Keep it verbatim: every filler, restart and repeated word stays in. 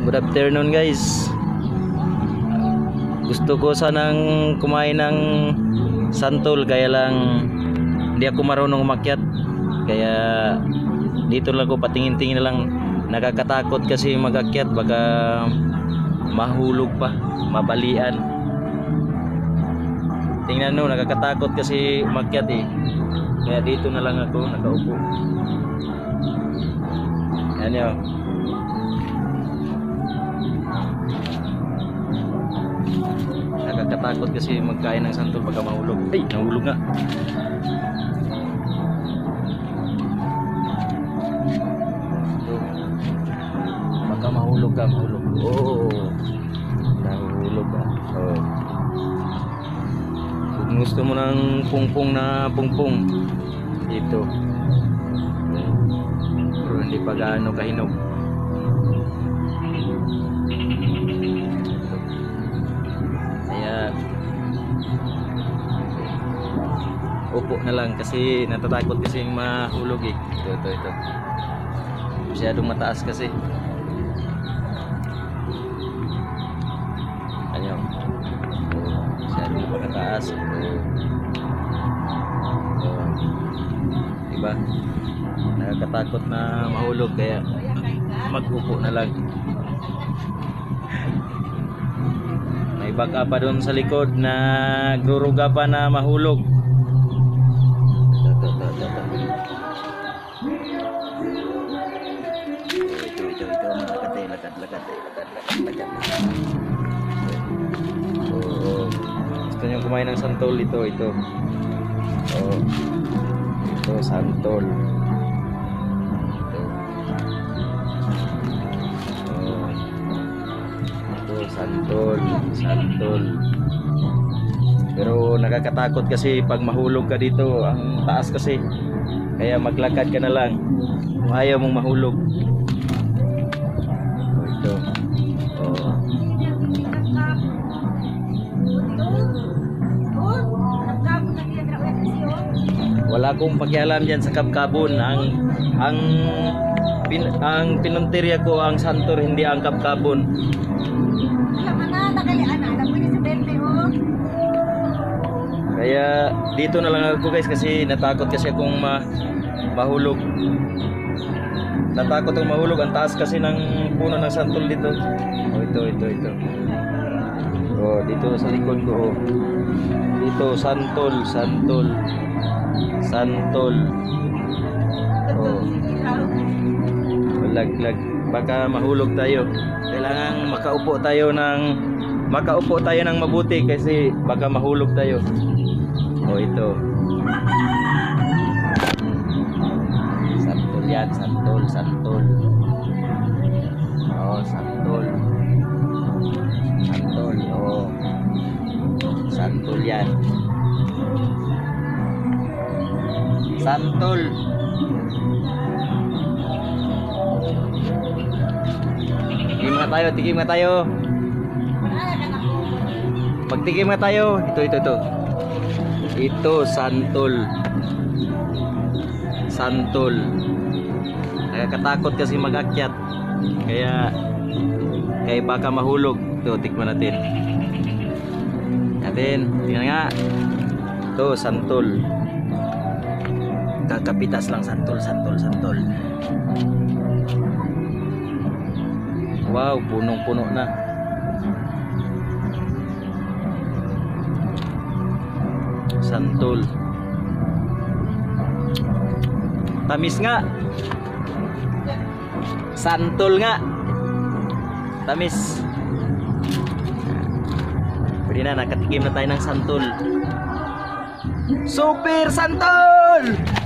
Good afternoon guys. Gusto ko sanang kumain ng santol, kaya lang hindi ako marunong umakyat. Kaya dito lang ko patingin-tingin na lang. Nakakatakot kasi mag-akyat, baka mahulog pa, mabalian. Tingnan nyo, nakakatakot kasi umakyat eh. Kaya dito na lang ako nakaupo. Yan yun. Nakakatakot kasi magkain ng santol baka mahulog. Ay, nahulog nga. Ito. Baka mahulog ka, mahulog. Oh, nahulog ka. Oh. Kung gusto mo ng pungpong na pungpong, ito. Pero hindi pa gaano kahinog. Upo na lang kasi natatakot kasi mahulog eh. Ito, ito, ito. Masyadong mataas kasi. Ano? Masyadong mataas. Oh. Diba? Nakakatakot na mahulog kaya mag-upo na lang. May baka pa doon sa likod na gruruga pa na mahulog. Oh, gusto nyo kumain ng santol, ito, ito. Oh, ito, santol. Ito. Oh, ito, santol, santol. Pero nakakatakot kasi pag mahulog ka dito, ang taas kasi. Kaya maglakad ka na lang kung ayaw mong mahulog. Oh, ito. Oh. Wala akong pakialam diyan sa kabkabon. Ang ang pin, ang pinuntirya ko ang santor, hindi ang kabkabon. Kaya dito na lang ako guys kasi natakot kasi akong ma mahulog. Natakot akong mahulog, ang taas kasi ng puno ng santol dito. Oh, ito, ito, ito. Oh, dito sa likod ko. Oh. Dito santol, santol. Santol. Oh. Laglag. Baka mahulog tayo. Kailangan makaupo tayo ng makaupo tayo ng mabuti kasi baka mahulog tayo. Oh, ito. Santol yan, santol, santol. Oh, santol. Santol, oh. Santol yan. Santol. Tigim nga tayo, tigim nga tayo. Pagtigim nga tayo. Ito, ito, ito. Ito, santol. Santol. Nakakatakot kasi mag-akyat. Kaya kaya baka mahulog. Ito, tikman natin. Natin, tingnan nga. Ito, santol. Kakapitas lang, santol, santol, santol. Wow, punong-puno na. Santol. Tamis nga. Santol nga. Tamis. Pwede na, nakatikim na tayo ng santol. Super santol!